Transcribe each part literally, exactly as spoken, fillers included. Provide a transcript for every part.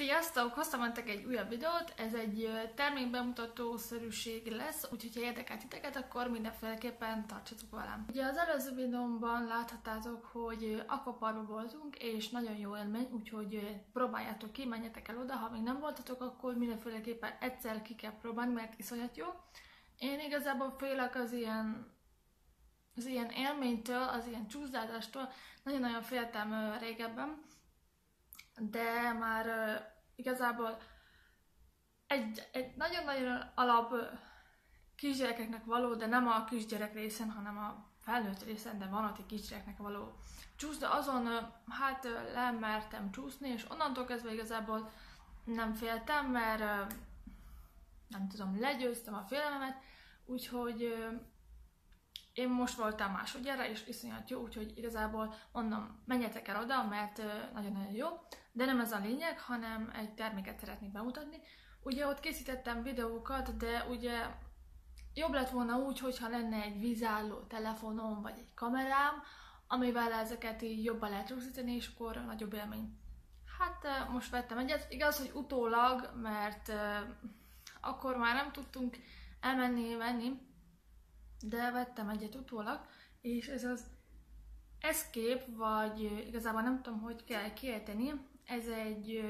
Sziasztok! Hoztam nektek egy újabb videót, ez egy termékbemutató-szerűség lesz, úgyhogy ha érdekel titeket, akkor mindenféleképpen tartsatok velem. Ugye az előző videómban láthattátok, hogy Aquaparkban voltunk, és nagyon jó élmény, úgyhogy próbáljátok ki, menjetek el oda, ha még nem voltatok, akkor mindenféleképpen egyszer ki kell próbálni, mert iszonyat jó. Én igazából félek az ilyen, az ilyen élménytől, az ilyen csúszdázástól, nagyon-nagyon féltem régebben, de már uh, igazából egy, egy nagyon-nagyon alap uh, kisgyerekeknek való, de nem a kisgyerek részen, hanem a felnőtt részen, de van ott egy kisgyereknek való csúszda, azon uh, hát uh, lemertem csúszni, és onnantól kezdve igazából nem féltem, mert uh, nem tudom, legyőztem a félelmemet, úgyhogy uh, én most voltam másodjára, és iszonyat jó, úgyhogy igazából mondom, menjetek el oda, mert nagyon-nagyon jó. De nem ez a lényeg, hanem egy terméket szeretnék bemutatni. Ugye ott készítettem videókat, de ugye jobb lett volna úgy, hogyha lenne egy vízálló telefonom, vagy egy kamerám, amivel ezeket így jobban lehet rögzíteni, és akkor nagyobb élmény. Hát most vettem egyet, igaz, hogy utólag, mert uh, akkor már nem tudtunk elmenni, venni, de vettem egyet utólag, és ez az Escape, vagy igazából nem tudom, hogy kell kiejteni, ez egy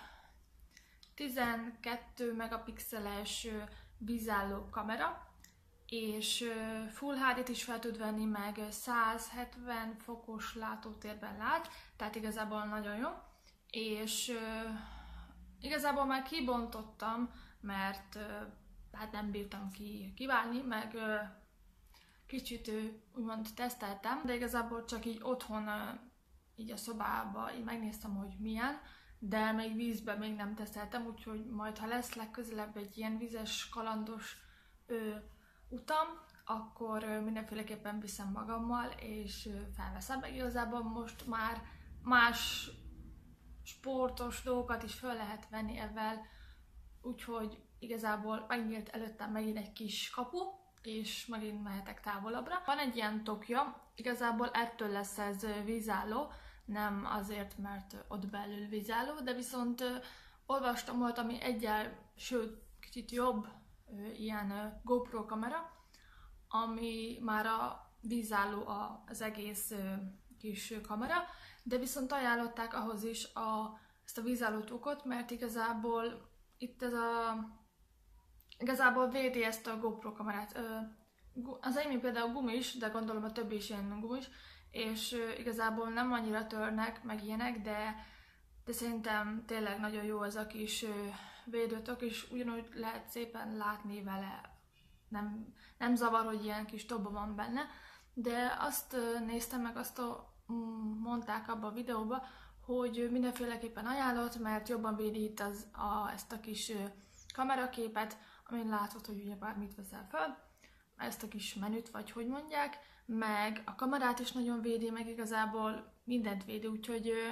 tizenkettő megapixeles vízálló kamera, és Full há dét is fel tud venni, meg száz hetven fokos látótérben lát, tehát igazából nagyon jó, és igazából már kibontottam, mert hát nem bírtam ki, kiválni, meg kicsit úgymond teszteltem, de igazából csak így otthon, így a szobában így megnéztem, hogy milyen, de még vízben még nem teszteltem, úgyhogy majd ha lesz legközelebb egy ilyen vízes, kalandos ö, utam, akkor ö, mindenféleképpen viszem magammal, és ö, felveszem, meg igazából most már más sportos dolgokat is fel lehet venni ezzel, úgyhogy igazából megnyílt előttem megint egy kis kapu, és megint mehetek távolabbra. Van egy ilyen tokja, igazából ettől lesz ez vízálló, nem azért, mert ott belül vízálló, de viszont ö, olvastam volt, ami egyel, sőt, kicsit jobb ö, ilyen ö, GoPro kamera, ami már a vízálló a, az egész ö, kis kamera, de viszont ajánlották ahhoz is a, ezt a vízálló tokot, mert igazából itt ez a Igazából védi ezt a GoPro kamerát. Az enyém például gumis, de gondolom a többi is ilyen gumis, és igazából nem annyira törnek, meg ilyenek, de, de szerintem tényleg nagyon jó ez a kis védőtök, és ugyanúgy lehet szépen látni vele. Nem, nem zavar, hogy ilyen kis toba van benne, de azt néztem meg, azt a, mondták abban a videóban, hogy mindenféleképpen ajánlott, mert jobban védi itt az, a, ezt a kis kameraképet, amin látod, hogy ugye bármit veszel föl, ezt a kis menüt, vagy hogy mondják, meg a kamerát is nagyon védi, meg igazából mindent védi, úgyhogy ö,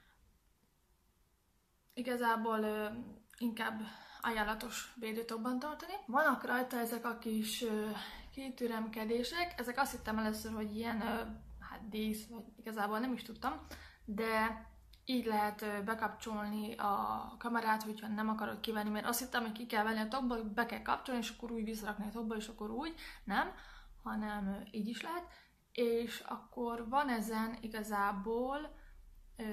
igazából ö, inkább ajánlatos védőtokban tartani. Vannak rajta ezek a kis ö, kitüremkedések, ezek azt hittem először, hogy ilyen ö, hát dísz, vagy igazából nem is tudtam, de így lehet bekapcsolni a kamerát, hogyha nem akarod kivenni, mert azt hittem, hogy ki kell venni a tokba, be kell kapcsolni, és akkor úgy visszarakni a tokba, és akkor úgy, nem, hanem így is lehet. És akkor van ezen igazából ö,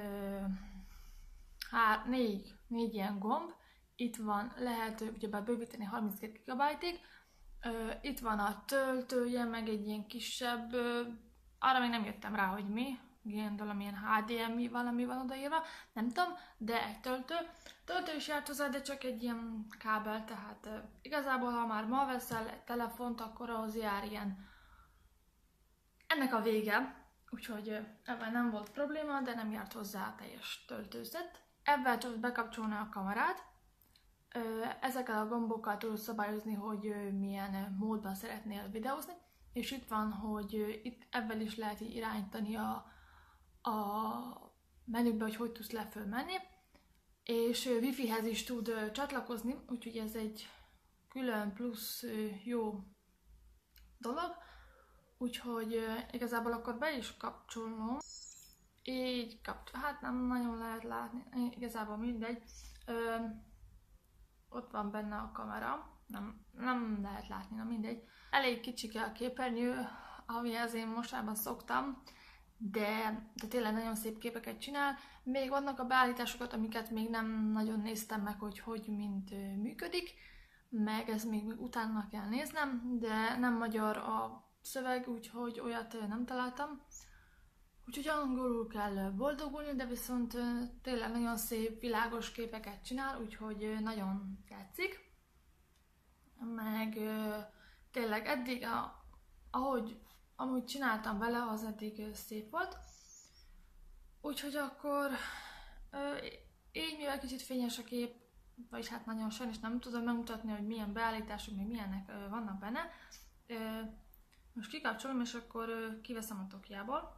hár, négy, négy ilyen gomb, itt van, lehet ugyebár bővíteni harminckét gigabájtig, itt van a töltője, meg egy ilyen kisebb, ö, arra még nem jöttem rá, hogy mi, gondolom ilyen há dé em i valami van odaírva, nem tudom, de egy töltő. Töltő is járt hozzá, de csak egy ilyen kábel, tehát uh, igazából ha már ma veszel egy telefont, akkor ahhoz jár ilyen. Ennek a vége, úgyhogy uh, ebben nem volt probléma, de nem járt hozzá a teljes töltőzet. Ebben tudod bekapcsolni a kamerát, uh, ezekkel a gombokkal tudod szabályozni, hogy uh, milyen uh, módban szeretnél videózni, és itt van, hogy uh, itt ebben is lehet így irányítani a a menükbe, hogy hogy tudsz leföl menni, és wifi-hez is tud csatlakozni, úgyhogy ez egy külön plusz jó dolog, úgyhogy igazából akkor be is kapcsolom, így kapcsol, hát nem nagyon lehet látni, igazából mindegy, Ö, ott van benne a kamera, nem, nem lehet látni, na mindegy. Elég kicsike a képernyő, amihez én mostában szoktam, de, de tényleg nagyon szép képeket csinál. Még vannak a beállításokat, amiket még nem nagyon néztem meg, hogy hogy mint működik, meg ez még utána kell néznem, de nem magyar a szöveg, úgyhogy olyat nem találtam. Úgyhogy angolul kell boldogulni, de viszont tényleg nagyon szép, világos képeket csinál, úgyhogy nagyon tetszik. Meg tényleg eddig, ahogy amúgy csináltam vele, az eddig szép volt. Úgyhogy akkor így, mivel kicsit fényes a kép, vagyis hát nagyon sajnos nem tudom megmutatni, hogy milyen beállítások, még milyenek vannak benne. Most kikapcsolom, és akkor kiveszem a Tokiából.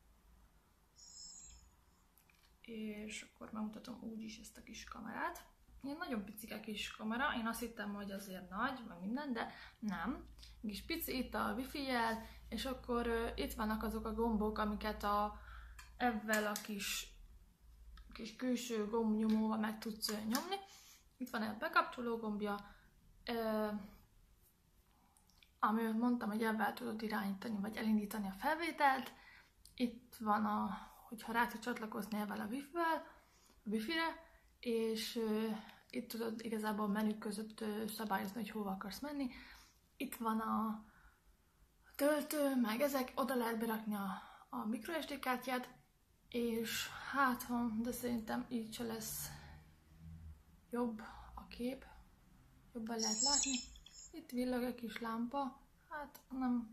És akkor megmutatom úgyis ezt a kis kamerát. Ilyen nagyon picike kis kamera, én azt hittem, hogy azért nagy, meg minden, de nem. Kis pici, itt a wifi-jel, és akkor uh, itt vannak azok a gombok, amiket a, ebben a kis, kis külső gombnyomóval meg tudsz uh, nyomni. Itt van egy bekapcsoló gombja, uh, amiről mondtam, hogy ebben tudod irányítani, vagy elindítani a felvételt. Itt van a, hogyha rá tudsz csatlakozni ebben a wifi-vel, a wifi-re, és uh, itt tudod igazából a menük között uh, szabályozni, hogy hova akarsz menni. Itt van a töltő, meg ezek, oda lehet berakni a, a microSD kártyát, és hát, de szerintem így se lesz jobb a kép, jobban lehet látni. Itt villog egy kis lámpa, hát nem,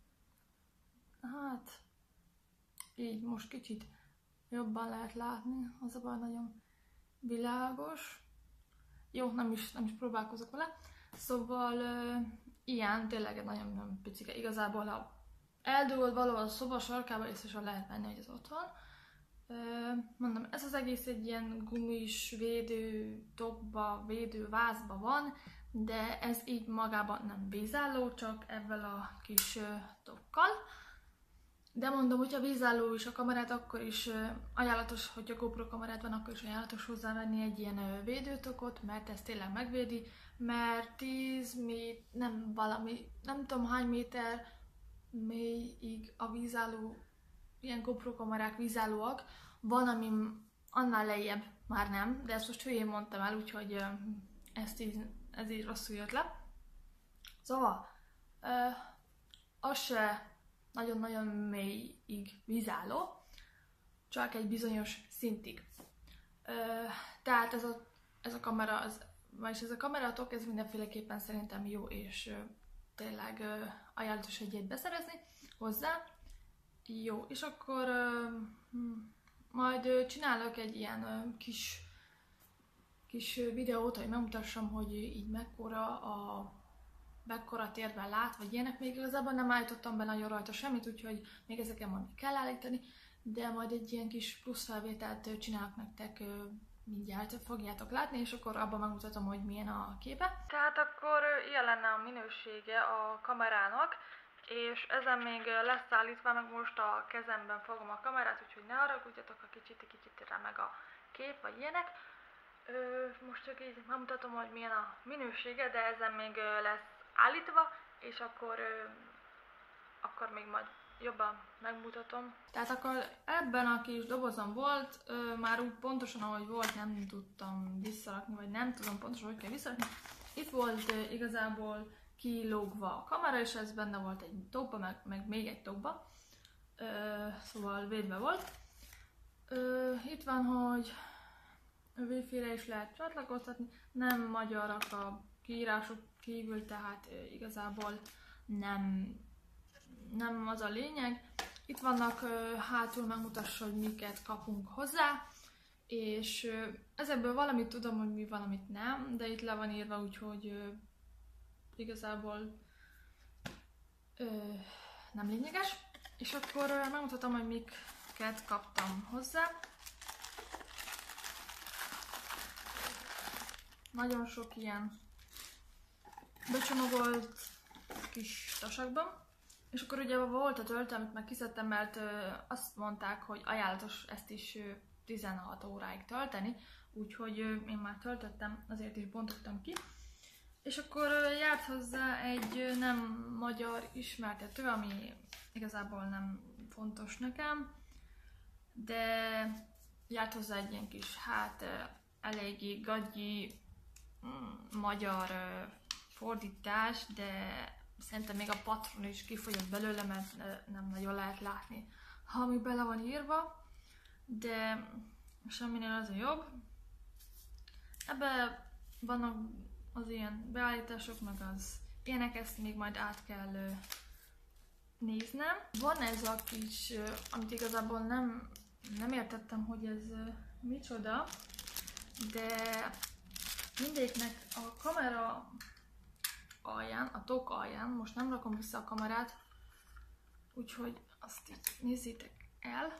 hát így most kicsit jobban lehet látni, az a baj, nagyon világos. Jó, nem is, nem is próbálkozok vele. Szóval uh, ilyen, tényleg nagyon, nagyon picike. Igazából, ha eldugod valahol a szoba sarkába, észre sem lehet venni, hogy az ott van. Uh, mondom, ez az egész egy ilyen gumis védő tokba, védő vázba van, de ez így magában nem vízálló, csak ebben a kis uh, tokkal. De mondom, hogyha vízálló is a kamerát, akkor is uh, ajánlatos, hogyha GoPro kamerát van, akkor is ajánlatos hozzávenni egy ilyen uh, védőtokot, mert ez tényleg megvédi, mert tíz méter, nem valami, nem tudom hány méter mélyig a vízálló, ilyen GoPro kamerák vízállóak, van, ami annál lejjebb már nem, de ezt most hülyén mondtam el, úgyhogy uh, ezt így, ez így rosszul jött le. Szóval, uh, az se nagyon-nagyon mélyig vízálló, csak egy bizonyos szintig. Ö, tehát ez a, ez a kamera, az, vagyis ez a kameratok, ez mindenféleképpen szerintem jó, és ö, tényleg ö, ajánlatos egyet beszerezni hozzá. Jó, és akkor ö, majd ö, csinálok egy ilyen ö, kis, kis videót, hogy megmutassam, hogy így mekkora a mekkora térben lát, vagy ilyenek. Még igazából nem állítottam be nagyon rajta semmit, úgyhogy még ezeken majd kell állítani, de majd egy ilyen kis plusz felvételt csinálok nektek, mindjárt fogjátok látni, és akkor abban megmutatom, hogy milyen a képe. Tehát akkor ilyen lenne a minősége a kamerának, és ezen még lesz állítva, meg most a kezemben fogom a kamerát, úgyhogy ne haragudjatok, ha kicsit-kicsit remeg a kép, vagy ilyenek. Most csak így megmutatom, hogy milyen a minősége, de ezen még lesz állítva, és akkor, ö, akkor még majd jobban megmutatom. Tehát akkor ebben a kis dobozom volt, ö, már úgy pontosan ahogy volt, nem tudtam visszarakni, vagy nem tudom pontosan, hogy kell visszarakni. Itt volt ö, igazából kilógva a kamera, és ez benne volt egy tokba, meg, meg még egy tokba, ö, szóval védve volt. Ö, itt van, hogy wifi-re is lehet csatlakoztatni, nem magyarak a kiírások kívül, tehát e, igazából nem, nem az a lényeg. Itt vannak e, hátul, megmutassa, hogy miket kapunk hozzá, és e, ezekből valamit tudom, hogy mi valamit nem, de itt le van írva, úgyhogy e, igazából e, nem lényeges. És akkor e, megmutatom, hogy miket kaptam hozzá. Nagyon sok ilyen becsomagolt kis tasakban. És akkor ugye volt a töltő, amit már kiszedtem, mert ö, azt mondták, hogy ajánlatos ezt is ö, tizenhat óráig tölteni, úgyhogy én már töltöttem, azért is bontottam ki. És akkor járt hozzá egy nem magyar ismertető, ami igazából nem fontos nekem, de járt hozzá egy ilyen kis, hát eléggé gagyi magyar fordítás, de szerintem még a patron is kifogyott belőle, mert nem nagyon lehet látni, ha ami bele van írva, de semminél az a jobb. Ebben vannak az ilyen beállítások, meg az ilyenek, ezt még majd át kell néznem. Van ez a kis, amit igazából nem, nem értettem, hogy ez micsoda, de mindegyiknek a kamera alján, a tok alján, most nem rakom vissza a kamerát, úgyhogy azt így nézzétek el.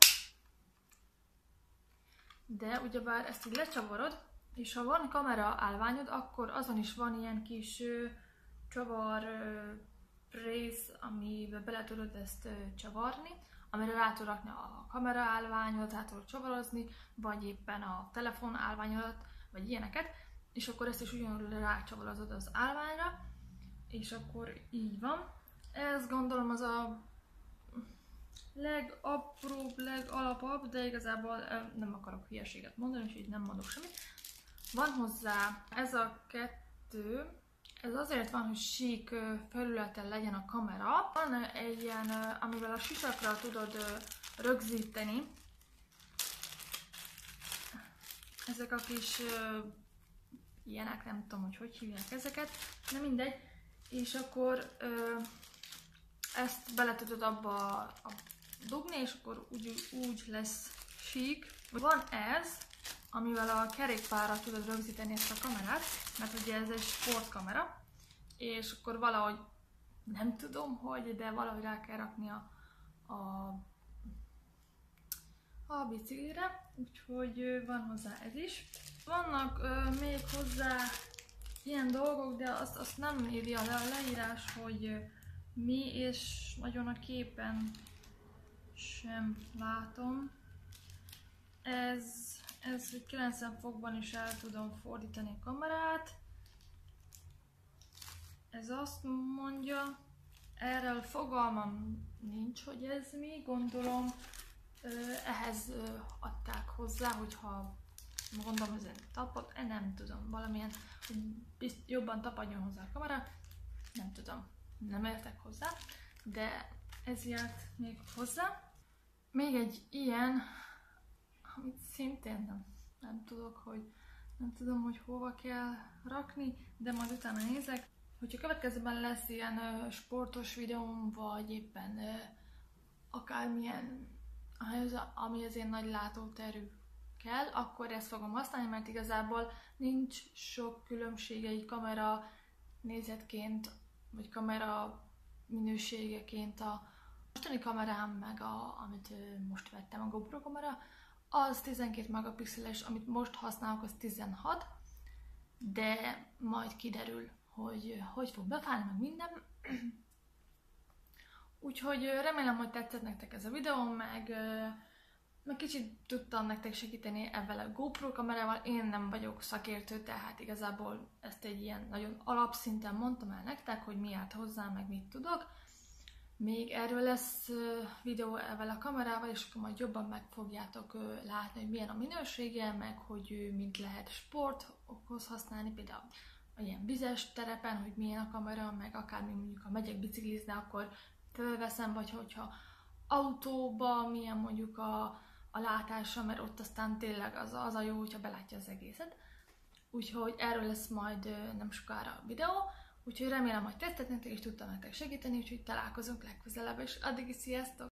De ugyebár ezt így lecsavarod, és ha van kamera állványod, akkor azon is van ilyen kis ö, csavar ö, rész, amiben bele tudod ezt ö, csavarni, amire rá tudod rakni a kamera állványot, rá tudod csavarozni, vagy éppen a telefon állványodat, vagy ilyeneket, és akkor ezt is ugyanúgy rácsavarozod az állványra, és akkor így van. Ez gondolom az a legapróbb, legalapabb, de igazából nem akarok hülyeséget mondani, úgyhogy nem mondok semmit. Van hozzá ez a kettő, ez azért van, hogy sík felületen legyen a kamera. Van egy ilyen, amivel a sisakra tudod rögzíteni. Ezek a kis ilyenek, nem tudom, hogy hogy hívják ezeket, de mindegy. És akkor ezt bele tudod abba a dugni, és akkor úgy, úgy lesz sík. Van ez, amivel a kerékpárra tudod rögzíteni ezt a kamerát, mert ugye ez egy sportkamera, és akkor valahogy, nem tudom hogy, de valahogy rá kell rakni a, a, a biciklire, úgyhogy van hozzá ez is. Vannak ö, még hozzá ilyen dolgok, de azt, azt nem írja le a leírás, hogy mi, és nagyon a képen sem látom. Ez, ez kilencven fokban is el tudom fordítani a kamerát. Ez azt mondja, erről fogalmam nincs, hogy ez mi, gondolom ehhez adták hozzá, hogyha mondom, ez egy tapad, nem tudom, valamilyen, hogy jobban tapadjon hozzá a kamera, nem tudom, nem értek hozzá, de ez járt még hozzá. Még egy ilyen, amit szintén nem, nem tudok, hogy nem tudom, hogy hova kell rakni, de majd utána nézek. Hogyha következőben lesz ilyen ö, sportos videóm, vagy éppen ö, akármilyen, ami az én nagy látóterű kell, akkor ezt fogom használni, mert igazából nincs sok különbsége egy kamera nézetként, vagy kamera minőségeként a mostani kamerám, meg a, amit ö, most vettem, a GoPro kamera, az tizenkét megapixeles, amit most használok, az tizenhat, de majd kiderül, hogy hogy fog befállni, meg minden. Úgyhogy remélem, hogy tetszett nektek ez a videó, meg, meg kicsit tudtam nektek segíteni ebben a GoPro kamerával. Én nem vagyok szakértő, tehát igazából ezt egy ilyen nagyon alapszinten mondtam el nektek, hogy mi járt hozzá, meg mit tudok. Még erről lesz videó ezzel a kamerával, és akkor majd jobban meg fogjátok látni, hogy milyen a minősége, meg hogy mint lehet sportokhoz használni, például ilyen vizes terepen, hogy milyen a kamera, meg akármi mondjuk, ha megyek biciklizni, akkor fölveszem, vagy hogyha autóba milyen mondjuk a, a látása, mert ott aztán tényleg az, az a jó, hogyha belátja az egészet. Úgyhogy erről lesz majd nem sokára a videó. Úgyhogy remélem, hogy tetszett nektek, és tudtam nektek segíteni, úgyhogy találkozunk legközelebb, és addig is sziasztok!